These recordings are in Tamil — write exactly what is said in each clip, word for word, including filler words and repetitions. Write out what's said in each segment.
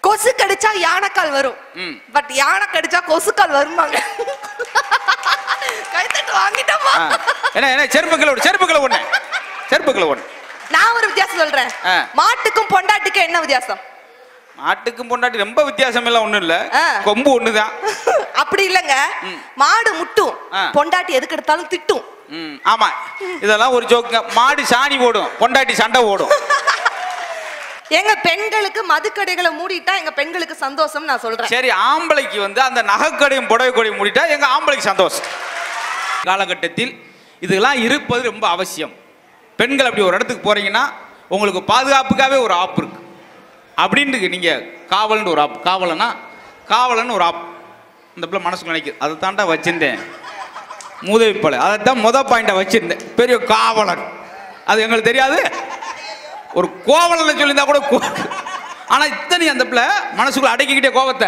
கொசு கடிச்சா யானைக்கால் வரும், பட் யானை கடிச்சா கொசுக்கால் வருமாங்க. கைத்தட்டு வாங்கிட்டோமா? என்ன என்ன செருப்புகளை ஒண்ணு செருப்புகளை ஒண்ணு செருப்புகளை ஒண்ணு. நான் ஒரு வித்தியாசம் சொல்றேன். மாட்டுக்கும் பொண்டாட்டிக்கும் என்ன வித்தியாசம்? மாட்டுக்கும் பொண்டாட்டி ரொம்ப வித்தியாசம் எல்லாம் ஒண்ணும் இல்ல, கொம்பு ஒண்ணுதான். அப்படி இல்லங்க, மாடு முட்டும், பொண்டாட்டி எதுக்கு எடுத்தாலும் திட்டும். ஆமா, இதெல்லாம் ஒரு ஜோக்குங்க. மாடு சாணி ஓடும், பொண்டாட்டி சண்டை ஓடும். எங்க பெண்களுக்கு மதுக்கடைகளை மூடிட்டா எங்க பெண்களுக்கு சந்தோஷம் நான் சொல்றேன். சரி, ஆம்பளைக்கு வந்து அந்த நகைக்கடையும் புடவை கடையும் மூடிட்டா எங்க ஆம்பளைக்கு சந்தோஷம். காலகட்டத்தில் இதெல்லாம் இருப்பது ரொம்ப அவசியம். பெண்கள் அப்படி ஒரு இடத்துக்கு போறீங்கன்னா உங்களுக்கு பாதுகாப்புக்காகவே ஒரு ஆப் இருக்கு. அப்படின்ட்டு நீங்க காவல்னு ஒரு ஆப், காவலனா காவலன்னு ஒரு ஆப் இந்த பிள்ளை மனசுக்கு நினைக்குது. அதை தாண்டா வச்சிருந்தேன் மூதவிப்பலை, அதை தான் மொதல் பாயிண்டா வச்சிருந்தேன். பெரிய காவலன் அது எங்களுக்கு தெரியாது. ஒரு கோவலன்னு சொல்லியிருந்தா கூட, ஆனா இத்தனை அந்த பிள்ளை மனசுக்குள்ள அடக்கிக்கிட்டே கோபத்தை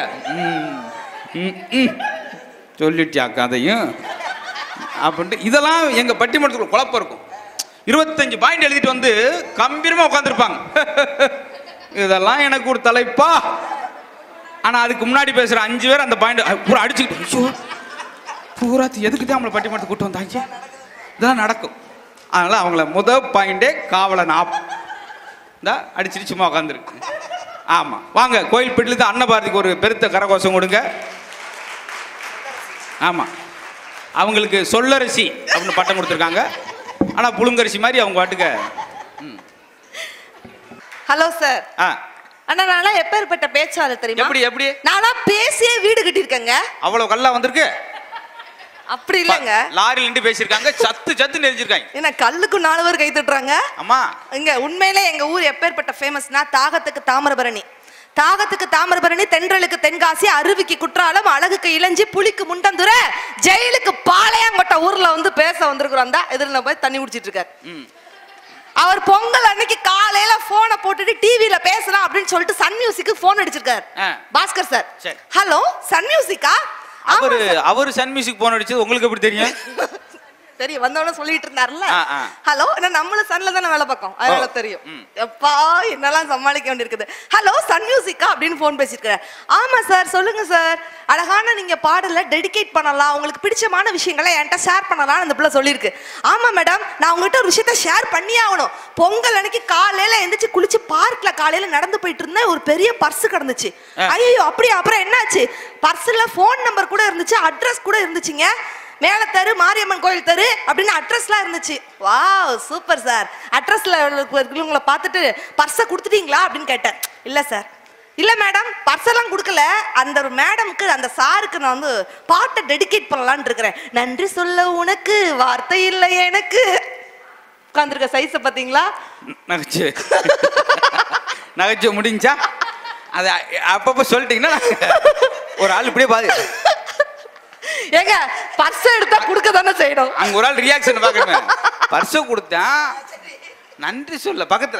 சொல்லிட்டியா கதையும் அப்படின்ட்டு. இதெல்லாம் எங்க பட்டிமன்றத்துக்குள்ள குழப்பம் இருக்கும். இருபத்தஞ்சு பாயிண்ட் எழுதிட்டு வந்து கம்பீரமா உட்காந்துருப்பாங்க. இதெல்லாம் எனக்கு ஒரு தலைப்பா. ஆனா அதுக்கு முன்னாடி பேசுற அஞ்சு பேர் அந்த பாயிண்ட் பூரா அடிச்சுக்கிட்டு பூராத்து எதுக்கு தான் நம்மளை பட்டிமன்றத்தை கூட்டு வந்தாங்க. இதெல்லாம் நடக்கும். அதனால அவங்கள முதல் பாயிண்டே காவலன் ஆப் தான் அடிச்சுட்டு சும்மா உட்காந்துருக்கு. ஆமா, வாங்க கோயில் பெட்டில தான் அன்னபாரதிக்கு ஒரு பெருத்த கரகோஷம் கொடுங்க. ஆமா, அவங்களுக்கு சொல்லரசி அப்படின்னு பட்டம் கொடுத்துருக்காங்க. ஆனா புழுங்கரிசி மாதிரி அவங்க வாட்டுக்க. Hello sir. அண்ணா, நானா எப்பேற்பட்ட பேச்சாளர் தெரியுமா? எப்படி எப்படி நானா பேசியே வீடு கட்டியிருக்கேங்க. அவ்வளவு கல்லா வந்திருக்கு. அப்படி இல்லங்க, லாரில நின்று பேசிருக்காங்க, சத்து சத்து நெரிஞ்சிருக்காங்க. என்ன கல்லுக்கு நாலு பேர் கை தட்டுறாங்க. ஆமா, இங்க உண்மையிலே எங்க ஊர் எப்பேற்பட்ட ஃபேமஸ்னா, தாகத்துக்கு தாமிரபரணி, தாகத்துக்கு தாமிரபரணி, தென்றலுக்கு தென்காசி, அருவிக்கு குற்றாலம், அழகுக்கு இளஞ்சி, புலிக்கு முண்டந்துர, ஜெயிலுக்கு பாளையங்கோட்டை ஊர்ல வந்து பேச வந்திருக்கிறோம். தான் எதிரில் போய் தண்ணி குடிச்சிட்டு இருக்காரு. அவர் பொங்கல் அன்னைக்கு காலையில போனை போட்டுட்டு டிவில பேசலாம் அப்படின்னு சொல்லிட்டு சன் மியூசிக்கு போன் அடிச்சிருக்காரு பாஸ்கர் சார். ஹலோ, சன் மியூசிக்கா? அவரு அவரு சன் மியூசிக் போன் அடிச்சது உங்களுக்கு எப்படி தெரியும்? தெரியும், வந்தவன சொல்லிட்டு இருந்தாருல்ல. ஹலோ, என்ன நம்மளும் சன்ல தானே வேலை பார்க்கோம், அதனால தெரியும். எப்பா என்னெல்லாம் சமாளிக்க வேண்டியிருக்குது. ஹலோ, சன் மியூசிக்கா அப்படின்னு போன் பேசிருக்காரு. ஆமா சார், சொல்லுங்க சார். அழகான நீங்க பாடல டெடிகேட் பண்ணலாம், உங்களுக்கு பிடிச்சமான விஷயங்களை என்கிட்ட ஷேர் பண்ணலாம் அந்த பிள்ளை சொல்லியிருக்கு. ஆமா மேடம், நான் உங்ககிட்ட ஒரு விஷயத்த ஷேர் பண்ணி ஆகணும். பொங்கல் அன்னைக்கு காலையில எந்திரிச்சு குளிச்சு பார்க்ல காலையில நடந்து போயிட்டு இருந்தேன், ஒரு பெரிய பர்ஸ் கிடந்துச்சு. ஐயோ அப்படியே, அப்புறம் என்னாச்சு? பர்ஸ்ல போன் நம்பர் கூட இருந்துச்சு, அட்ரஸ் கூட இருந்துச்சுங்க. மேல தெரு, மாரியம்மன் கோயில் தெரு அப்படின்னு அட்ரஸ்லாம் இருந்துச்சு. Wow, super sir. அட்ரஸ்ல உங்களை பார்த்துட்டு பர்ஸை கொடுத்துட்டீங்களா அப்படின்னு கேட்டேன். இல்ல சார். இல்ல மேடம், பர்ஸெல்லாம் கொடுக்கல, அந்த மேடம்க்கு அந்த சாருக்கு நான் வந்து பாட்டை டெடிகேட் பண்ணலான்னு இருக்கிறேன். நன்றி சொல்ல உனக்கு வார்த்தை இல்லை எனக்கு. உட்காந்துருக்க சைஸை பார்த்தீங்களா? நகைச்சு நகைச்சு முடிஞ்சா அது அப்பப்போ சொல்லிட்டீங்கன்னா ஒரு ஆள் இப்படியே பாரு. ஏங்க, பர்ஸ் எடுத்தா குடுக்க தானே செய்யணும். அங்க ஒரு ஆள் ரியாக்ஷன் பார்க்கணும். பர்ஸ் கொடுத்தேன், நன்றி சொல்ல பக்கத்துல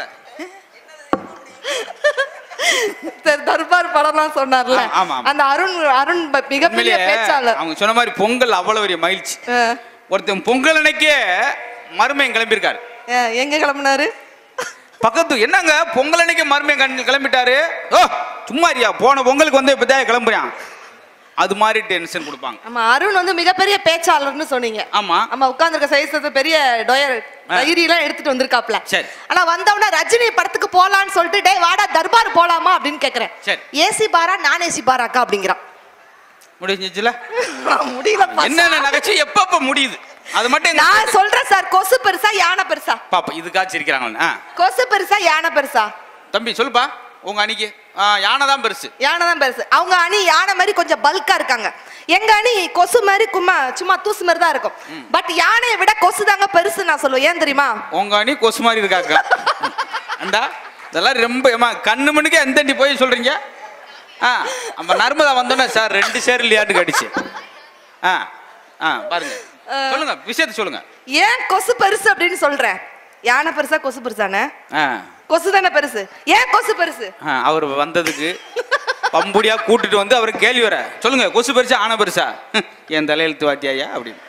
தர்பார் படம்லாம் சொன்னார்ல, அந்த அருண் அருண் மிகப்பெரிய பேச்சாளர். அவங்க சொன்ன மாதிரி பொங்கல் அவ்வளவு பெரிய மகிழ்ச்சி. ஒருத்தன் பொங்கல் அன்னைக்கே மருமையன் கிளம்பியிருக்காரு. எங்க கிளம்பினாரு? பக்கத்து. என்னங்க பொங்கல் அன்னைக்கு மருமையன் கிளம்பிட்டாரு? ஓ சும்மா இருயா, போன பொங்கலுக்கு வந்து இப்பதான் கிளம்புறான். அது மாதிரி டென்ஷன் கொடுப்பாங்க. ஆமா, அருண் வந்து மிகப்பெரிய பேச்சாளர்னு சொன்னீங்க. ஆமா ஆமா, உட்கார்ந்திருக்க சைஸ் பெரிய டொயர் டைரிலாம் எடுத்துட்டு வந்திருக்காப்ல. சரி. ஆனா வந்தவன ரஜினி படத்துக்கு போலான்னு சொல்லிட்டு டேய் வாடா தர்பார் போலாமா அப்படின்னு கேக்குறேன். சரி. ஏசி பாரா நான் ஏசி பாராக்கா அப்படிங்கறான். முடிஞ்சிச்சுல? முடியல. என்னென்ன நகைச்சு எப்பப்ப முடியுது அது மட்டும் நான் சொல்றேன் சார். கொசு பெருசா யானை பெருசா? பாப்பா இதுக்காச்சு இருக்கிறாங்க. கொசு பெருசா யானை பெருசா? தம்பி சொல்லுப்பா. உங்க அணிக்கு யானை தான் பெருசு. யானை தான் பெருசு. அவங்க அணி யானை மாதிரி கொஞ்சம் பல்கா இருக்காங்க. எங்க அணி கொசு மாதிரி கும்மா சும்மா தூசு மாதிரி தான் இருக்கும். பட் யானையை விட கொசு தாங்க பெருசு நான் சொல்லுவேன். ஏன் தெரியுமா? உங்க அணி கொசு மாதிரி இருக்காங்க. அண்டா இதெல்லாம் ரொம்ப கண்ணு மணிக்கு எந்த அண்டி போய் சொல்றீங்க? ஆ நம்ம நர்மதா வந்தோன்னே சார் ரெண்டு சேர் இல்லையாட்டு கடிச்சு. ஆ ஆ பாருங்க, சொல்லுங்க விஷயத்தை சொல்லுங்க. ஏன் கொசு பெருசு அப்படின்னு சொல்றேன்? யானை பெருசா கொசு பெருசானே? கொசு தானே பெருசு. ஏன் கொசு பெருசு? அவர் வந்ததுக்கு பம்புடியா கூட்டிட்டு வந்து அவருக்கு கேள்வி வர சொல்லுங்க. கொசு பெருசா ஆனை பெருசா? என் தலையெழுத்து வாத்தியாயா அப்படின்னு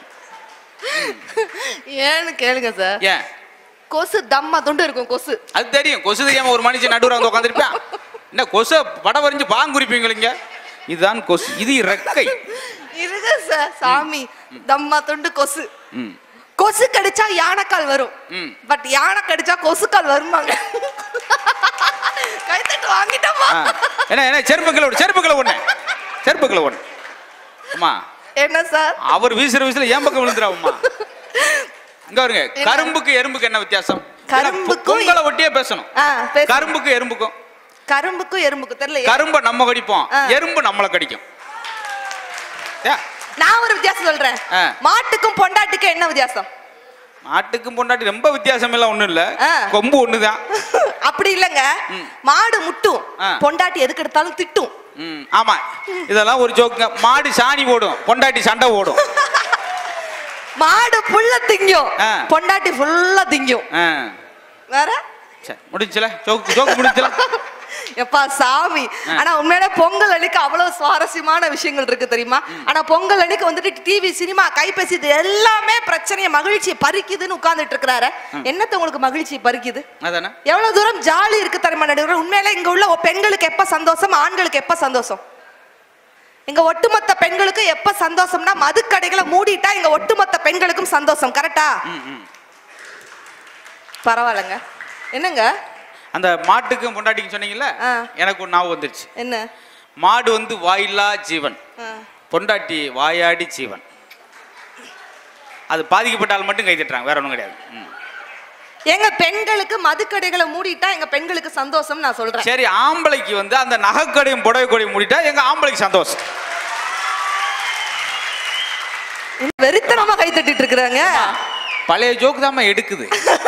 ஏன்னு கேளுங்க சார். ஏன்? கொசு தம்மா தொண்டு இருக்கும். கொசு அது தெரியும். கொசு தெரியாம ஒரு மனுஷன் நடுவுல வந்து உட்காந்துருப்பான். என்ன கொசு படம் வரைஞ்சு பாங்குறிப்பீங்க? இதுதான் கொசு, இது ரெக்கை. இருங்க சார், சாமி தம்மா தொண்டு கொசு. கொசு கடிச்சா யானைக்கால் வரும், பட் யானை கடிச்சா கொசுக்கால் வருமாங்க. கைத்தட்டு வாங்கிட்டோமா? என்ன என்ன செருப்புக்களை ஒண்ணு, செருப்புக்களை ஒண்ணு, செருப்புக்களை ஒண்ணு. அம்மா என்ன சார் அவர் வீசுற வீசுல ஏன் பக்கம் விழுந்துறாவும்மா? இங்க வருங்க, கரும்புக்கு எறும்புக்கு என்ன வித்தியாசம்? கரும்புக்கு உங்களை ஒட்டியே பேசணும். கரும்புக்கு எறும்புக்கும் கரும்புக்கும் எறும்புக்கும் தெரியல. கரும்பை நம்ம கடிப்போம், எறும்பு நம்மளை கடிக்கும். நான் ஒரு வித்தியாசம் சொல்றேன். மாட்டுக்கும் பொண்டாட்டிக்கும் என்ன வித்தியாசம்? மாட்டுக்கும் பொண்டாட்டி ரொம்ப வித்தியாசம் எல்லாம் ஒண்ணும் இல்ல, கொம்பு ஒண்ணுதான். அப்படி இல்லங்க, மாடு முட்டும், பொண்டாட்டி எதுக்கு எடுத்தாலும் திட்டும். ஆமா, இதெல்லாம் ஒரு ஜோக்குங்க. மாடு சாணி ஓடும், பொண்டாட்டி சண்டை ஓடும். மாடு புல்ல திங்கும், பொண்டாட்டி ஃபுல்லா திங்கும். வேற முடிஞ்சல, ஜோக்கு ஜோக்கு முடிஞ்சல. எப்பா சாமி, ஆனா உண்மையில பொங்கல் அன்னைக்கு அவ்வளவு சுவாரஸ்யமான விஷயங்கள் இருக்கு தெரியுமா? ஆனா பொங்கல் அன்னைக்கு வந்துட்டு டிவி, சினிமா, கைபேசி இது எல்லாமே பிரச்சனையை, மகிழ்ச்சியை பறிக்குதுன்னு உட்கார்ந்துட்டு இருக்கிறாரு. என்னத்த உங்களுக்கு மகிழ்ச்சியை பறிக்குது? எவ்வளவு தூரம் ஜாலி இருக்கு தெரியுமா நடுவர்? உண்மையில இங்க உள்ள பெண்களுக்கு எப்ப சந்தோஷம், ஆண்களுக்கு எப்ப சந்தோஷம்? இங்க ஒட்டுமொத்த பெண்களுக்கு எப்ப சந்தோஷம்னா மதுக்கடைகளை மூடிட்டா இங்க ஒட்டுமொத்த பெண்களுக்கும் சந்தோஷம். கரெக்டா? பரவாயில்லைங்க. என்னங்க அந்த மாட்டுக்கும் பொண்டாட்டிக்கும் சொன்னீங்கல்ல, எனக்கு ஒரு ஞாபகம் வந்துருச்சு. என்ன? மாடு வந்து வாயில்லா ஜீவன், பொண்டாட்டி வாயாடி ஜீவன். அது பாதிக்கப்பட்டால் மட்டும் கை தட்டுறாங்க, வேற ஒன்றும் கிடையாது. எங்க பெண்களுக்கு மதுக்கடைகளை மூடிட்டா எங்க பெண்களுக்கு சந்தோஷம் நான் சொல்றேன். சரி, ஆம்பளைக்கு வந்து அந்த நகைக்கடையும் புடவை கடையும் மூடிட்டா எங்க ஆம்பளைக்கு சந்தோஷம். வெறித்தனமா கை தட்டிட்டு இருக்கிறாங்க. பழைய ஜோக்கு தான் எடுக்குது.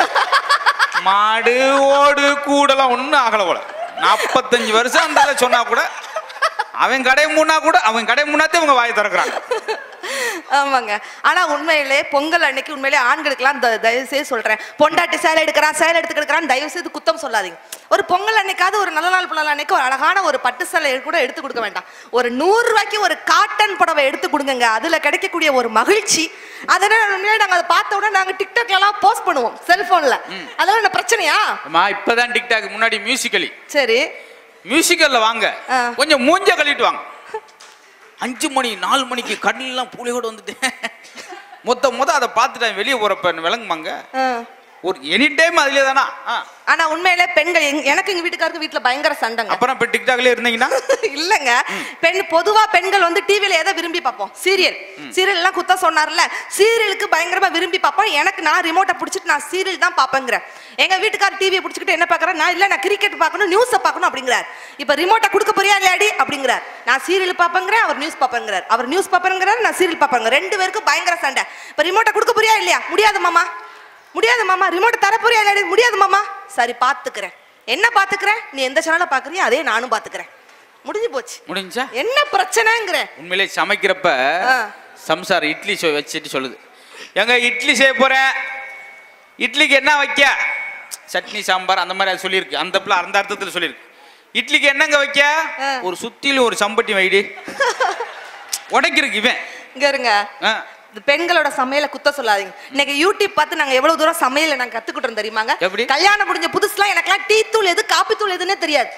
மாடு ஓடு கூடலாம் ஒன்றும் ஆகல போல. நாற்பத்தஞ்சு வருஷம் அந்த சொன்னா கூட, அவன் கடை மூணா கூட அவன் கடை மூணாத்தே அவங்க வாயை திறக்கிறாங்க. ஆமாங்க. ஆனா உண்மையிலே பொங்கல் அன்னைக்கு உண்மையிலே ஆண்களுக்கெல்லாம் தயவு செய்து சொல்றேன், பொண்டாட்டி சேலை எடுக்கிறான் சேலை எடுத்துக்கிறான் தயவு செய்து குத்தம் சொல்லாதீங்க. ஒரு பொங்கல் அன்னைக்காவது, ஒரு நல்ல நாள் பிள்ளை அன்னைக்கு ஒரு அழகான ஒரு பட்டு சேலை கூட எடுத்து கொடுக்க வேண்டாம். ஒரு நூறு ரூபாய்க்கு ஒரு காட்டன் புடவை எடுத்து கொடுங்க, அதுல கிடைக்கக்கூடிய ஒரு மகிழ்ச்சி. அதனால உண்மையிலே நாங்க அதை பார்த்த உடனே நாங்க டிக்டாக்ல எல்லாம் போஸ்ட் பண்ணுவோம் செல்போன்ல. அதெல்லாம் என்ன பிரச்சனையா? இப்பதான் டிக்டாக், முன்னாடி மியூசிக்கலி. சரி, மியூசிக்கல்ல வாங்க, கொஞ்சம் மூஞ்ச கழிட்டு வாங்க. அஞ்சு மணி நாலு மணிக்கு கண்ணெல்லாம் புளியோட வந்துட்டு மொத்த மொத்த அதை பார்த்துட்டேன் வெளியே போறப்ப விளங்குமாங்க. ஒரு எனி டைம் அதுலயே தானா? ஆனா உண்மையிலே பெண்கள், எனக்கு எங்க வீட்டுக்காருக்கு வீட்டுல பயங்கர சண்டைங்க. அப்புறம் இப்ப டிக்டாக்ல இருந்தீங்கன்னா இல்லங்க, பெண் பொதுவா பெண்கள் வந்து டிவில எதை விரும்பி பார்ப்போம்? சீரியல். சீரியல் எல்லாம் குத்த சொன்னார்ல, சீரியலுக்கு பயங்கரமா விரும்பி பார்ப்போம். எனக்கு நான் ரிமோட்டை பிடிச்சிட்டு நான் சீரியல் தான் பார்ப்பேங்கிறேன். எங்க வீட்டுக்கார டிவியை பிடிச்சிக்கிட்டு என்ன பாக்குறேன்? நான் இல்ல நான் கிரிக்கெட் பார்க்கணும், நியூஸ் பார்க்கணும் அப்படிங்கிறார். இப்ப ரிமோட்டை கொடுக்க போறியா இல்லையாடி அப்படிங்கிறார். நான் சீரியல் பார்ப்பேங்கிறேன், அவர் நியூஸ் பார்ப்பேங்கிறார். அவர் நியூஸ் பார்ப்பேங்கிறார், நான் சீரியல் பார்ப்பேங்க. ரெண்டு பேருக்கும் பயங்கர சண்டை. இப்ப ரிமோட்டை கொடுக்க போறியா இல்லையா? முடியாது மாமா, முடியாது மாமா. ரிமோட் தர போறியா இல்லையா? முடியாது மாமா. சரி பாத்துக்கிறேன். என்ன பாத்துக்கிறேன்? நீ எந்த சேனலை பாக்குறியா அதே நானும் பாத்துக்கிறேன். முடிஞ்சு போச்சு. முடிஞ்சா என்ன பிரச்சனைங்கிற? உண்மையிலே சமைக்கிறப்ப சம்சார் இட்லி வச்சுட்டு சொல்லுது, எங்க இட்லி செய்ய போறேன், இட்லிக்கு என்ன வைக்க? சட்னி சாம்பார் அந்த மாதிரி அது சொல்லியிருக்கு. அந்த பிள்ளை அந்த அர்த்தத்தில் சொல்லியிருக்கு. இட்லிக்கு என்னங்க வைக்க? ஒரு சுத்திலும் ஒரு சம்பட்டி வைடி. உடைக்கிறதுக்கு இவன் இங்க இருங்க. பெண்களோட சமையல குத்த சொல்லாதீங்க. இன்னைக்கு யூடியூப் பார்த்து நாங்க எவ்வளவு தூரம் சமையல நாங்க கத்துக்கிட்டோம் தெரியுமாங்க? கல்யாணம் முடிஞ்ச புதுசுல எனக்குலாம் டீ தூள் எது காபி தூள் எதுன்னே தெரியாது.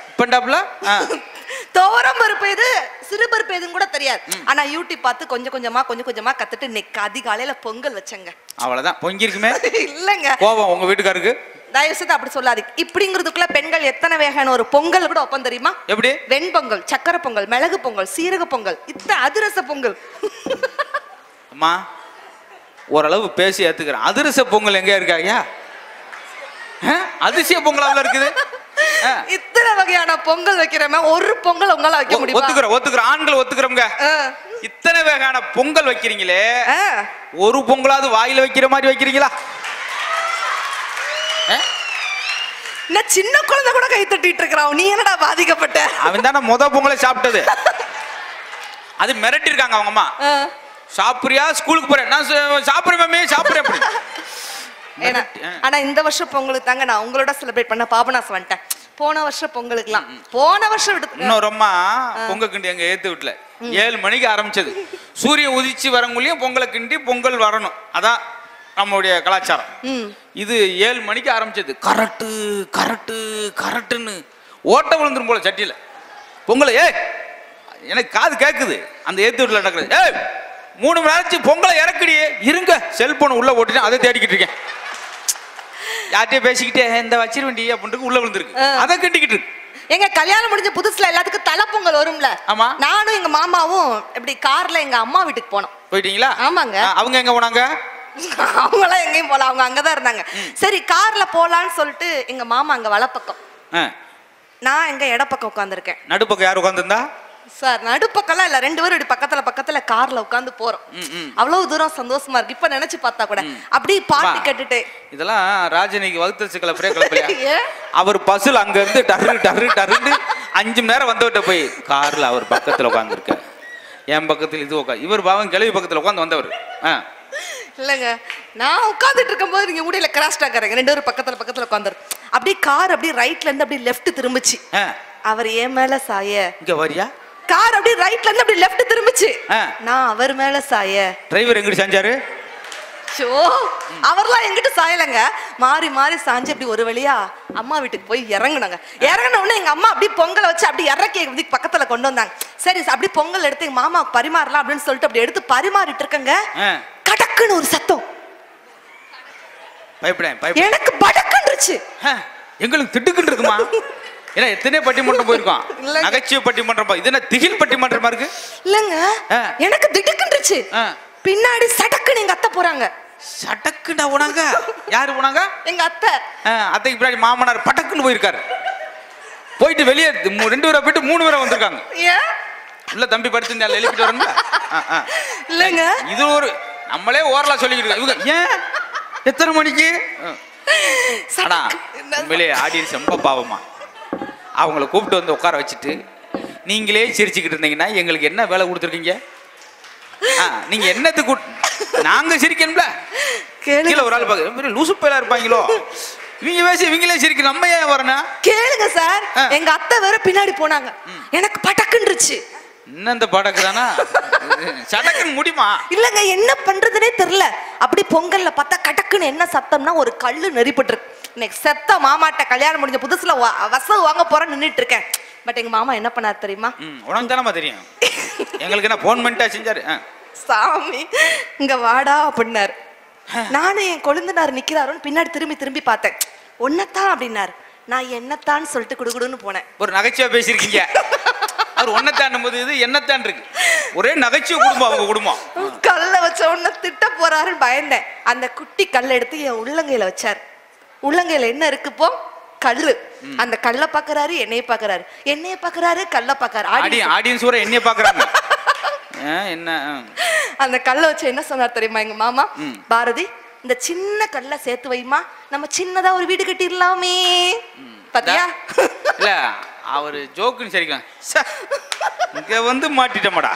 தோரம் பருப்பு எது சிறு பருப்பு எதுன்னு கூட தெரியாது. ஆனா யூடியூப் பார்த்து கொஞ்சம் கொஞ்சமா கொஞ்சம் கொஞ்சமா கத்துட்டு இன்னைக்கு அதிகாலையில பொங்கல் வச்சங்க. அவ்வளவுதான் பொங்கி இருக்குமே. இல்லங்க, கோவம் உங்க வீட்டுக்காருக்கு தயவு செய்து அப்படி சொல்லாதீங்க. இப்படிங்கிறதுக்குள்ள பெண்கள் எத்தனை வகையான ஒரு பொங்கல் கூட ஒப்பம் தெரியுமா? எப்படி? வெண்பொங்கல், சக்கரை பொங்கல், மிளகு பொங்கல், சீரக பொங்கல், இத்தனை அதிரச பொங்கல். அம்மா ஓரளவு பேசி ஏத்துக்கிறேன். அதிரச பொங்கல் எங்க இருக்காங்க? அதிசய பொங்கல் இருக்குது. இத்தனை வகையான பொங்கல் வைக்கிறமே, ஒரு பொங்கல் உங்களால வைக்க முடியும்? ஒத்துக்கிறோம் ஒத்துக்கிறோம் ஆண்கள் ஒத்துக்கிறோங்க. இத்தனை வகையான பொங்கல் வைக்கிறீங்களே, ஒரு பொங்கலாவது வாயில வைக்கிற மாதிரி வைக்கிறீங்களா? சின்ன குழந்தை கூட கை தட்டிட்டு இருக்கிறான். நீ என்னடா பாதிக்கப்பட்ட? அவன் தானே முத பொங்கலை சாப்பிட்டது. அது மிரட்டி இருக்காங்க அவங்க அம்மா. சாப்பிடுறியா? ஸ்கூலுக்கு போறேன். நான் சாப்பிடுறேன் சாப்பிடுறேன். ஆனா இந்த வருஷம் பொங்கலுக்கு தாங்க நான் உங்களோட செலிப்ரேட் பண்ண பாபநாஸ் வந்துட்டேன். போன வருஷம் பொங்கலுக்குலாம் போன வருஷம் விட்டு இன்னொரு அம்மா பொங்கல் கிண்டி எங்க ஏத்து வீட்டுல ஏழு மணிக்கு ஆரம்பிச்சது. சூரியன் உதிச்சு வரங்குள்ளேயும் பொங்கலை கிண்டி பொங்கல் வரணும். அதான் நம்மளுடைய கலாச்சாரம். இது ஏழு மணிக்கு ஆரம்பிச்சது. கரெக்டு கரெக்டு கரெக்டுன்னு ஓட்ட விழுந்துரும் போல சட்டியில் பொங்கலை. ஏய் எனக்கு காது கேட்குது அந்த ஏத்து வீட்டில் நடக்கிறது. ஏய் மூணு மணி நேரம் பொங்கலை இறக்குடியே இருங்க, செல்போனை உள்ள போட்டுட்டு அதை தேடிக்கிட்டு இருக்கேன். யார்கிட்டயே பேசிக்கிட்டே இந்த வச்சிருவேண்டி அப்படின்ட்டு உள்ள விழுந்துருக்கு, அதை கட்டிக்கிட்டு இருக்கு. எங்க கல்யாணம் முடிஞ்ச புதுசுல எல்லாத்துக்கும் தலை பொங்கல் வரும்ல. ஆமா. நானும் எங்க மாமாவும் இப்படி கார்ல எங்க அம்மா வீட்டுக்கு போனோம். போயிட்டீங்களா? ஆமாங்க. அவங்க எங்க போனாங்க? அவங்களாம் எங்கேயும் போல, அவங்க அங்கதான் இருந்தாங்க. சரி கார்ல போலான்னு சொல்லிட்டு எங்க மாமா அங்க வலப்பக்கம், நான் எங்க இடப்பக்கம் உட்காந்துருக்கேன். நடுப்பக்கம் யார் உட்காந்துருந்தா? சார் நடுப்பக்கம்லாம் இல்ல, ரெண்டு பேரும் இப்படி பக்கத்துல பக்கத்துல கார்ல உட்காந்து போறோம். அவ்வளவு தூரம் சந்தோஷமா இருக்கு. இப்ப நினைச்சு பார்த்தா கூட அப்படி பாட்டு கேட்டுட்டு. இதெல்லாம் ராஜினிக்கு வகுத்தரிச்சு கிளப்புறே கிளப்பலையா? அவர் பஸ்ல அங்க இருந்து டரு டரு டருன்னு அஞ்சு மணி நேரம் வந்தவர்கிட்ட போய் கார்ல அவர் பக்கத்துல உட்காந்துருக்க, என் பக்கத்துல இது உட்காந்து, இவர் பாவம் கிளவி பக்கத்துல உட்காந்து வந்தவர். இல்லங்க, நான் உட்காந்துட்டு இருக்கும் போது நீங்க முடியல கிராஸ்ட் ஆக்குறீங்க, ரெண்டு பேரும் பக்கத்துல பக்கத்துல உட்காந்துரு. அப்படியே கார் அப்படியே ரைட்ல இருந்து அப்படியே லெஃப்ட் திரும்பிச்சு. அவர் ஏன் மேல சாய, இங்க வரியா? கார் அப்படியே ரைட்ல இருந்து அப்படியே லெஃப்ட் திரும்பிச்சு. நான் அவர் மேல சாய. டிரைவர் எங்கிட்டு சாஞ்சாரு? ஷோ அவர்லாம் எங்கிட்ட சாயலங்க, மாறி மாறி சாஞ்சு அப்படி ஒரு வழியா அம்மா வீட்டுக்கு போய் இறங்குனாங்க. இறங்கின உடனே எங்க அம்மா அப்படி பொங்கலை வச்சு அப்படி இறக்கி பக்கத்துல கொண்டு வந்தாங்க. சரி அப்படி பொங்கல் எடுத்து எங்க மாமாவுக்கு பரிமாறலாம் அப்படின்னு சொல்லிட்டு அப்படி எடுத்து பரிமாறிட்டு இருக்கங்க, கடக்குன்னு ஒரு சத்தம். பயப்பட எனக்கு படக்குன்றுச்சு. எங்களுக்கு திட்டுக்குன்னு இருக்குமா? ஏன்னா எத்தனை பட்டிமன்றம் போயிருக்கோம், நகைச்சுவை பட்டிமன்றம், இது என்ன திகில் பட்டிமன்றமா இருக்கு? இல்லங்க எனக்கு திடுக்குன்றுச்சு. பின்னாடி சடக்குன்னு எங்க அத்தை போறாங்க. சடக்குன்னு போனாங்க? யாரு போனாங்க? எங்க அத்தை. அத்தைக்கு பின்னாடி மாமனார் படக்குன்னு போயிருக்காரு. போயிட்டு வெளியே ரெண்டு பேரை போயிட்டு மூணு பேரை வந்திருக்காங்க. உள்ள தம்பி படுத்து எழுப்பிட்டு வரணும்ல. இல்லங்க இது ஒரு நம்மளே ஓரலா சொல்லிக்கிட்டு இவங்க ஏன் எத்தனை மணிக்கு? ஆனா உண்மையிலே ஆடியன்ஸ் ரொம்ப பாவமா, அவங்கள கூப்பிட்டு வந்து உட்கார வச்சுட்டு நீங்களே சிரிச்சுக்கிட்டு இருந்தீங்கன்னா எங்களுக்கு என்ன வேலை கொடுத்துருக்கீங்க? நீங்க என்னத்துக்கு நாங்க சிரிக்கணும்ல? கீழே ஒரு ஆள் பாக்க லூசு பையலா இருப்பாங்களோ, இவங்க பேசி இவங்களே சிரிக்க நம்ம ஏன் வரணும்? கேளுங்க சார், எங்க அத்தை வேற பின்னாடி போனாங்க, எனக்கு படக்குன்றுச்சு. இன்னும் இந்த படக்கு தானா சடக்குன்னு முடியுமா? இல்லங்க என்ன பண்றதுனே தெரியல. அப்படி பொங்கல்ல பார்த்தா கடக்குன்னு என்ன சத்தம்னா ஒரு கல்லு நெறிப்பட்டு இருக்கு. இன்னைக்கு செத்த மாமாட்ட கல்யாணம் முடிஞ்ச புதுசுல வசவு வாங்க போறேன்னு நின்றுட்டு இருக்கேன். பட் எங்க மாமா என்ன பண்ணாரு தெரியுமா? உனக்கு தானமா தெரியும், எங்களுக்கு என்ன போன் பண்ணிட்டா செஞ்சாரு. சாமி இங்க வாடா அப்படின்னாரு. நானும் என் கொழுந்தனார் நிக்கிறாருன்னு பின்னாடி திரும்பி திரும்பி பார்த்தேன். ஒன்னத்தான் அப்படின்னாரு. நான் என்னத்தான் சொல்லிட்டு குடுகுடுன்னு போனேன். ஒரு நகைச்சுவை பேசியிருக்கீங்க. அவர் ஒன்னத்தான் போது இது என்னத்தான் இருக்கு, ஒரே நகைச்சுவை குடும்பம் அவங்க குடும்பம். கல்ல வச்ச உடனே திட்ட போறாருன்னு பயந்தேன். அந்த குட்டி கல்லை எடுத்து என் உள்ளங்கையில வச்சாரு. உள்ளங்கையில என்ன இருக்கு இப்போ? கல்லு. அந்த கல்ல பாக்குறாரு, என்னைய பாக்குறாரு, என்னைய பாக்குறாரு, கல்ல பாக்குறாரு. ஆடியன்ஸ் வர என்னைய பாக்குறாங்க. என்ன அந்த கல்ல வச்சு என்ன சொன்னார் தெரியுமா எங்க மாமா? பாரதி இந்த சின்ன கல்ல சேர்த்து வைமா, நம்ம சின்னதா ஒரு வீடு கட்டிடலாமே. பாத்தியா? இல்ல அவரு ஜோக்குன்னு சரிக்கலாம், இங்க வந்து மாட்டிட்டமாடா.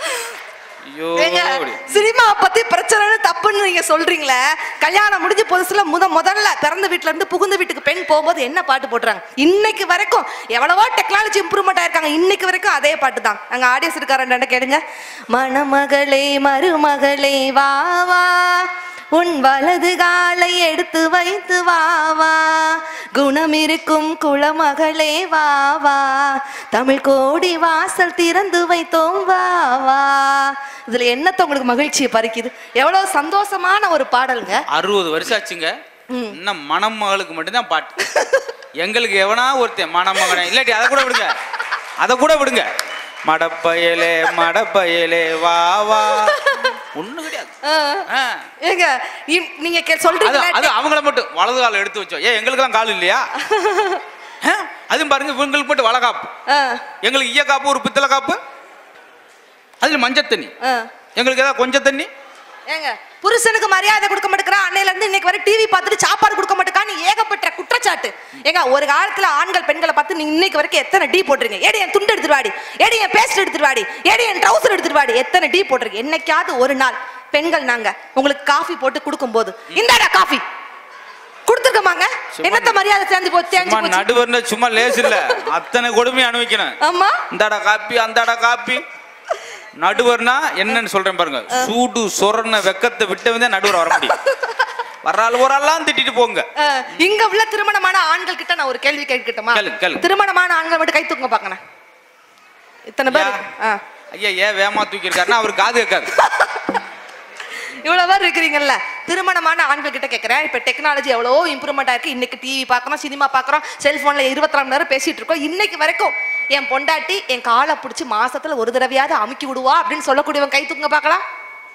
சினிமா பத்தி பிரச்சனை தப்புன்னு நீங்க சொல்றீங்களே, கல்யாணம் முடிஞ்ச புதுசுல முத முதல்ல பிறந்த வீட்டுல இருந்து புகுந்த வீட்டுக்கு பெண் போகும்போது என்ன பாட்டு போட்டுறாங்க? இன்னைக்கு வரைக்கும் எவ்வளவோ டெக்னாலஜி இம்ப்ரூவ்மெண்ட் ஆயிருக்காங்க, இன்னைக்கு வரைக்கும் அதே பாட்டு தான். அங்க ஆடியன்ஸ் இருக்காரன் கேளுங்க. மணமகளே மருமகளே வா வா, உன் வலது காலை எடுத்து வைத்து வா வா, குணம் இருக்கும் குளமகளே வா வா, தமிழ் கோடி வாசல் திறந்து வைத்தோம் வா வா. இதுல என்னத்த உங்களுக்கு மகிழ்ச்சியை பறிக்குது? எவ்வளவு சந்தோஷமான ஒரு பாடலுங்க. அறுபது வருஷம் ஆச்சுங்க, இன்னும் மணமகளுக்கு மட்டும்தான் பாட்டு. எங்களுக்கு எவனா ஒருத்தன் மணமகனே இல்லாட்டி அதை கூட விடுங்க, அதை கூட விடுங்க. மடப்பயலே மடப்பயலே வா வா, ஒண்ணு கிடையாது. ஏங்க நீங்க சொல்றீங்க அது அவங்கள மட்டும் வலது கால எடுத்து வச்சோம். ஏன் எங்களுக்கெல்லாம் கால் இல்லையா? அதுவும் பாருங்க, இவங்களுக்கு மட்டும் வள காப்பு, எங்களுக்கு ஈய காப்பு, ஒரு பித்தளை காப்பு, அதுல மஞ்சள் தண்ணி, எங்களுக்கு ஏதாவது கொஞ்சம் தண்ணி. ஏங்க புருஷனுக்கு மரியாதை கொடுக்க மாட்டேங்கிறா, அன்னையில இருந்து இன்னைக்கு வரை டிவி பார்த்துட்டு சாப்பாடு கொடுக்க மாட்டேங்கான்னு ஏகப்பட்ட குற்றச்சாட்டு. ஏங்க ஒரு காலத்துல ஆண்கள் பெண்களை பார்த்து நீங்க இன்னைக்கு வரைக்கும் எத்தனை டீ போட்டுருங்க? ஏடி என் துண்டு எடுத்துட்டு வாடி, ஏடி என் பேஸ்ட் எடுத்துட்டு வாடி, ஏடி என் ட்ரவுசர் எடுத்துட்டு வாடி, எத்தனை டீ போட்டுருக்கு? என்னைக்காவது ஒரு நாள் பெண்கள் நாங்க உங்களுக்கு காஃபி போட்டு கொடுக்கும் போது இந்தாடா காஃபி கொடுத்துருக்கமாங்க? என்னத்த மரியாதை சேர்ந்து போச்சு? நடுவர்ல சும்மா லேஸ் இல்ல, அத்தனை கொடுமையை அனுபவிக்கணும். ஆமா, இந்தாடா காப்பி அந்தாடா காப்பி. நடுவர்னா என்னன்னு சொல்றேன் பாருங்க, சூடு சொரண வெக்கத்தை விட்டவன் நடுவர் வர முடியும். வர்றாள் ஒரு ஆள்லாம் திட்டிட்டு போங்க. இங்க உள்ள திருமணமான ஆண்கள் கிட்ட நான் ஒரு கேள்வி கேட்கட்டுமா? திருமணமான ஆண்கள் மட்டும் கை தூக்குங்க பாக்கணும். இத்தனை பேர் ஐயா ஏன் வேமா தூக்கி இருக்காருன்னா அவருக்கு காது கேட்காது. இவ்வளவு பேர் இருக்கிறீங்கல்ல, திருமணமான ஆண்கள் கிட்ட கேட்கறேன். இப்ப டெக்னாலஜி எவ்வளவோ இம்ப்ரூவ்மெண்ட் ஆயிருக்கு. இன்னைக்கு டிவி பாக்குறோம், சினிமா பாக்குறோம், செல்போன்ல இருபத்தி நாலு மணி நேரம் பேசிட்டு இருக்கோம். இன்னைக்கு வரைக்கும் என் பொண்டாட்டி என் காலை பிடிச்சி மாசத்துல ஒரு தடவையாவது அமுக்கி விடுவா அப்படின்னு சொல்லக்கூடியவன் கை தூக்குங்க பாக்கலாம்.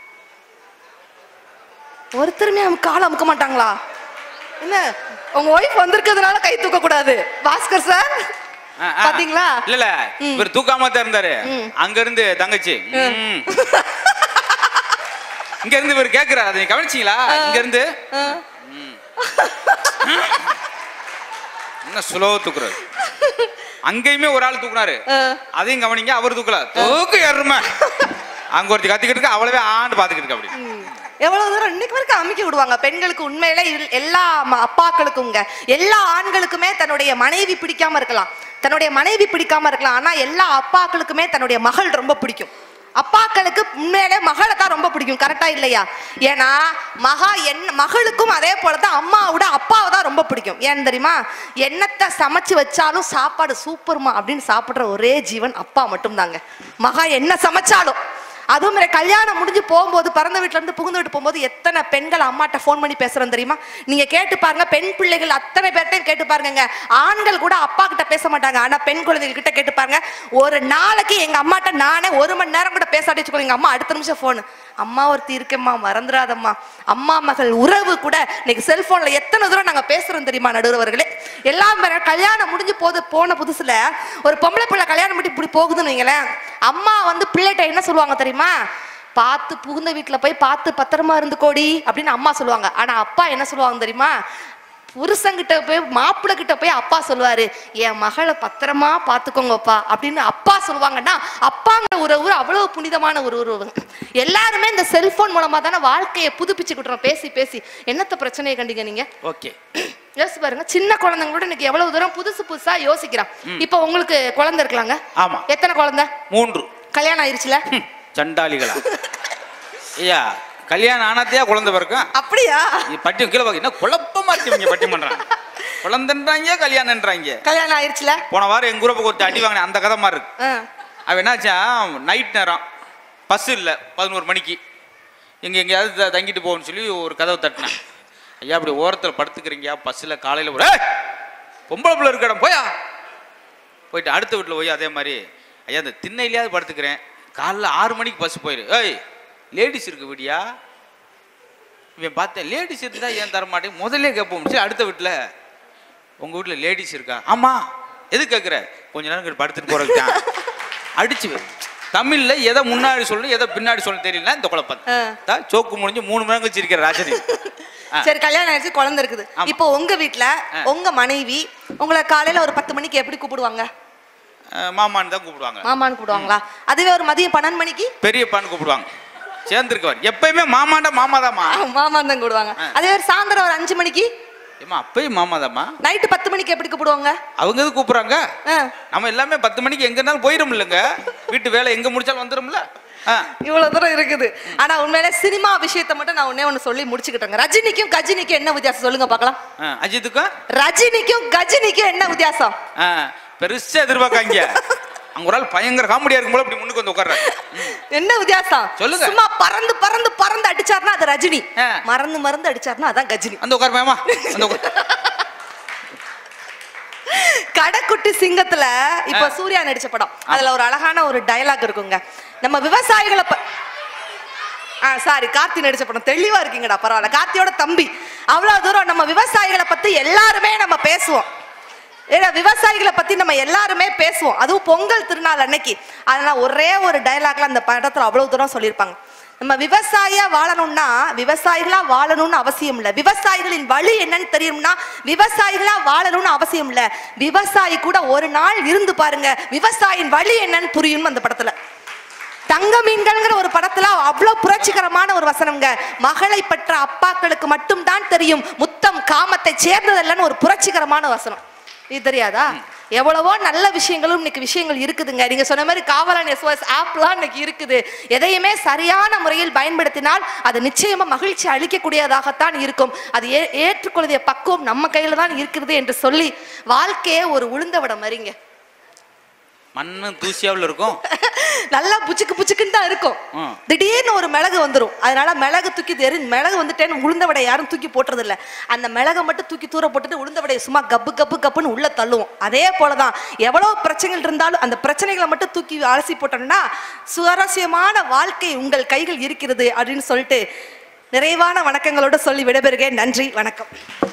ஒருத்தருமே அவங்க காலை அமுக்க மாட்டாங்களா? என்ன உங்க ஒய்ஃப் வந்திருக்கிறதுனால கை தூக்க கூடாது பாஸ்கர் சார்? பாத்தீங்களா? இல்ல இல்ல இவர் தூக்காம தான் இருந்தாரு. அங்க இருந்து தங்கச்சி இங்க இருந்து இவர் கேக்குறாரு, அதை கவனிச்சீங்களா? இங்க இருந்து என்ன சுலோ தூக்குறாரு. அங்கேயுமே ஒரு ஆள் தூக்குனாரு, அதையும் கவனிங்க. அவர் தூக்கல, தூக்கு ஏறுமா அங்க ஒருத்தி கத்திக்கிட்டு இருக்க, அவ்வளவே ஆண்டு பாத்துக்கிட்டு அப்படி. எவ்வளவு தூரம் இன்னைக்கு வரைக்கும் அமுக்கி விடுவாங்க பெண்களுக்கு. உண்மையிலே எல்லா அப்பாக்களுக்குங்க, எல்லா ஆண்களுக்குமே தன்னுடைய மனைவி பிடிக்காம இருக்கலாம், தன்னுடைய மனைவி பிடிக்காம இருக்கலாம். ஆனா எல்லா அப்பாக்களுக்குமே தன்னுடைய மகள் ரொம்ப பிடிக்கும். அப்பாக்களுக்கு உண்மையிலே மகளை தான் ரொம்ப பிடிக்கும். கரெக்டா இல்லையா? ஏன்னா மகா என் மகளுக்கும் அதே போலதான் அம்மாவோட அப்பாவை தான் ரொம்ப பிடிக்கும். ஏன்னு தெரியுமா? என்னத்தை சமைச்சு வச்சாலும் சாப்பாடு சூப்பர்மா அப்படின்னு சாப்பிடுற ஒரே ஜீவன் அப்பா மட்டும் தாங்க. மகா என்ன சமைச்சாலும், அதுவும் கல்யாணம் முடிஞ்சு போகும்போது, பிறந்த வீட்டுல இருந்து புகுந்து விட்டு போகும்போது எத்தனை பெண்கள் அம்மாட்ட போன் பண்ணி பேசுறோம் தெரியுமா? நீங்க கேட்டு பாருங்க, பெண் பிள்ளைகள் அத்தனை பேர்ட்டையும் கேட்டு பாருங்க. ஆண்கள் கூட அப்பா கிட்ட பேச மாட்டாங்க, ஆனா பெண் குழந்தைகள் கிட்ட கேட்டு பாருங்க. ஒரு நாளைக்கு எங்க அம்மாட்ட நானே ஒரு மணி நேரம் கூட பேசாட்டி வச்சுக்கோ, எங்க அம்மா அடுத்த நிமிஷம் போன், அம்மா ஒருத்தி இருக்கேம்மா மறந்துடாதம்மா. அம்மா மகள் உறவு கூட இன்னைக்கு செல்போன்ல எத்தனை தூரம் நாங்க பேசுறோம் தெரியுமா நடுவர்களே? எல்லாம் கல்யாணம் முடிஞ்சு போது போன புதுசுல ஒரு பொம்பளை பிள்ளை கல்யாணம் பண்ணி இப்படி போகுதுன்னு வைங்களேன், அம்மா வந்து பிள்ளைகிட்ட என்ன சொல்லுவாங்க தெரியுமா? பார்த்து புகுந்த வீட்டுல போய் பார்த்து பத்திரமா இருந்து கோடி அப்படின்னு அம்மா சொல்லுவாங்க. ஆனா அப்பா என்ன சொல்லுவாங்க தெரியுமா? புருஷங்கிட்ட போய் மாப்பிள்ளை கிட்ட போய் அப்பா சொல்லுவாரு, என் மகளை பத்திரமா பாத்துக்கோங்கப்பா அப்படின்னு அப்பா சொல்லுவாங்கன்னா அப்பாங்கிற உறவு அவ்வளவு புனிதமான ஒரு உறவு. எல்லாருமே இந்த செல்போன் மூலமா தானே வாழ்க்கையை புதுப்பிச்சுக்கிட்டோம் பேசி பேசி. என்னத்த பிரச்சனையை கண்டீங்க நீங்க? ஓகே யோசிச்சு பாருங்க, சின்ன குழந்தைங்க கூட இன்னைக்கு எவ்வளவு தூரம் புதுசு புதுசா யோசிக்கிறான். இப்ப உங்களுக்கு குழந்தை இருக்கலாங்க? ஆமா. எத்தனை குழந்தை? மூன்று. கல்யாணம் ஆயிருச்சுல? சண்டாளிகளா ஐயா, கல்யாணம் ஆனதையா குழந்தை பிறக்கும்? அப்படியா? பட்டி கீழே பாக்க குழப்பமா இருக்கு. பட்டி பண்றாங்க, குழந்தைன்றாங்க கல்யாணம்ன்றாங்க. கல்யாணம் ஆயிருச்சுல? போன வாரம் எங்க ஊரை ஒரு அடி வாங்கின அந்த கதை மாதிரி இருக்கு. அவ என்னாச்சா, நைட் நேரம் பஸ் இல்லை, பதினோரு மணிக்கு எங்க எங்கேயாவது தங்கிட்டு போகணும்னு சொல்லி ஒரு கதவை தட்டினேன். ஐயா அப்படி ஓரத்தில் படுத்துக்கிறீங்க, பஸ்ஸில் காலையில் ஒரு பொம்பளை பிள்ளை இருக்க இடம் போயா போயிட்டு அடுத்த வீட்டில் போய் அதே மாதிரி ஐயா அந்த திண்ணையிலேயாவது படுத்துக்கிறேன், காலைல ஆறு மணிக்கு பஸ் போயிரு, ஏய் லேடிஸ் இருக்கு விடியா. இவன் பார்த்தேன் லேடிஸ் இருந்தால் ஏன் தர மாட்டேன், முதல்ல கேட்போம். சரி அடுத்த வீட்டில் உங்கள் வீட்டில் லேடிஸ் இருக்கா? ஆமாம். எது கேட்குற? கொஞ்ச நேரம் கிட்ட படுத்துட்டு போகிறதுதான். அடிச்சு தமிழ்ல எதை முன்னாடி சொல்லணும் எதை பின்னாடி சொல்லணும் தெரியல. இந்த குழப்பம் சோக்கு முடிஞ்சு மூணு மணி நேரம் வச்சிருக்கிற ராஜதி. சரி கல்யாணம் ஆயிடுச்சு, குழந்தை இருக்குது. இப்போ உங்க வீட்டுல உங்க மனைவி உங்களை காலையில ஒரு பத்து மணிக்கு எப்படி கூப்பிடுவாங்க? மாமான்னு தான் கூப்பிடுவாங்க. மாமான்னு கூப்பிடுவாங்களா? அதுவே ஒரு மதியம் பன்னெண்டு மணிக்கு பெரியப்பான்னு கூப்பிடுவாங்க. சேர்ந்துருக்கவர் எப்பயுமே மாமாண்டா மாமாதாமா மாமான் தான் கூப்பிடுவாங்க. அதே ஒரு சாயந்தரம் ஒரு அஞ்சு மணிக்கு அப்பயும் மாமாதாமா. நைட்டு பத்து மணிக்கு எப்படி கூப்பிடுவாங்க? அவங்க எது கூப்பிடுறாங்க? நம்ம எல்லாமே பத்து மணிக்கு எங்க இருந்தாலும் போயிடும் இல்லைங்க, வீட்டு வேலை எங்க முடிச்சாலும் வந்துடும்ல. இவ்வளவு தூரம் இருக்குது. ஆனா உண்மையில சினிமா விஷயத்தை மட்டும் நான் ஒன்னே ஒண்ணு சொல்லி முடிச்சுக்கிட்டேங்க. ரஜினிக்கும் கஜினிக்கும் என்ன வித்தியாசம் சொல்லுங்க பாக்கலாம். அஜித்துக்கும் ரஜினிக்கும் கஜினிக்கும் என்ன வித்தியாசம்? பெருசா எதிர்பார்க்காங்க. அங்க ஒரு ஆள் பயங்கர காமெடியா இருக்கும் போல இப்படி முன்னுக்கு வந்து உட்கார்ற. என்ன வித்தியாசம் சொல்லுங்க? சும்மா பறந்து பறந்து பறந்து அடிச்சாருன்னா அது ரஜினி, மறந்து மறந்து அடிச்சாருன்னா அதான் கஜினி. அந்த உட்கார் மேமா. கடைக்குட்டி சிங்கத்துல இப்ப சூர்யா நடிச்ச படம், அதுல ஒரு அழகான ஒரு டயலாக் இருக்குங்க. நம்ம விவசாயிகளை சாரி கார்த்தி நடிச்ச படம், தெளிவா இருக்கீங்கடா பரவாயில்ல. கார்த்தியோட தம்பி. அவ்வளவு தூரம் நம்ம விவசாயிகளை பத்தி எல்லாருமே நம்ம பேசுவோம். ஏன்னா விவசாயிகளை பத்தி நம்ம எல்லாருமே பேசுவோம், அதுவும் பொங்கல் திருநாள் அன்னைக்கு. அதனால ஒரே ஒரு டயலாக்ல அந்த படத்துல அவ்வளவு தூரம் சொல்லியிருப்பாங்க. நம்ம விவசாயியா வாழணும்னா விவசாயிகளா வாழணும்னு அவசியம் இல்ல, விவசாயிகளின் வழி என்னன்னு தெரியும்னா விவசாயிகளா வாழணும்னு அவசியம் இல்ல, விவசாயி கூட ஒரு நாள் இருந்து பாருங்க, விவசாயியின் வழி என்னன்னு புரியும். அந்த படத்துல தங்க மீன்கள்ங்கிற ஒரு படத்துல அவ்வளவு புரட்சிகரமான ஒரு வசனம்ங்க. மகளை பெற்ற அப்பாக்களுக்கு மட்டும் தான் தெரியும் முத்தம் காமத்தை சேர்ந்ததல்லன்னு ஒரு புரட்சிகரமான வசனம். இது தெரியாதா? எவ்வளவோ நல்ல விஷயங்களும் இன்னைக்கு விஷயங்கள் இருக்குதுங்க. நீங்க சொன்ன மாதிரி காவலன் எஸ்ஓஎஸ் ஆப்லாம் இன்னைக்கு இருக்குது. எதையுமே சரியான முறையில் பயன்படுத்தினால் அது நிச்சயமா மகிழ்ச்சி அளிக்கக்கூடியதாகத்தான் இருக்கும். அது ஏ ஏற்றுக்கொள்ளுடைய பக்குவம் நம்ம கையில தான் இருக்கிறது என்று சொல்லி வாழ்க்கையே ஒரு உளுந்த விட மாதிரிங்க. மண்ணு தூசியாவில் இருக்கும், நல்லா புச்சுக்கு புச்சுக்குன்னு தான் இருக்கும். திடீர்னு ஒரு மிளகு வந்துடும். அதனால மிளகு தூக்கி தெரி மிளகு வந்துட்டேன்னு உளுந்த வடை யாரும் தூக்கி போட்டுறது இல்லை. அந்த மிளகை மட்டும் தூக்கி தூர போட்டுட்டு உளுந்த வடையை சும்மா கப்பு கப்பு கப்புன்னு உள்ள தள்ளுவோம். அதே போலதான் எவ்வளவு பிரச்சனைகள் இருந்தாலும் அந்த பிரச்சனைகளை மட்டும் தூக்கி அலசி போட்டோம்னா சுவாரஸ்யமான வாழ்க்கை உங்கள் கைகள் இருக்கிறது அப்படின்னு சொல்லிட்டு நிறைவான வணக்கங்களோட சொல்லி விடைபெறுகிறேன். நன்றி, வணக்கம்.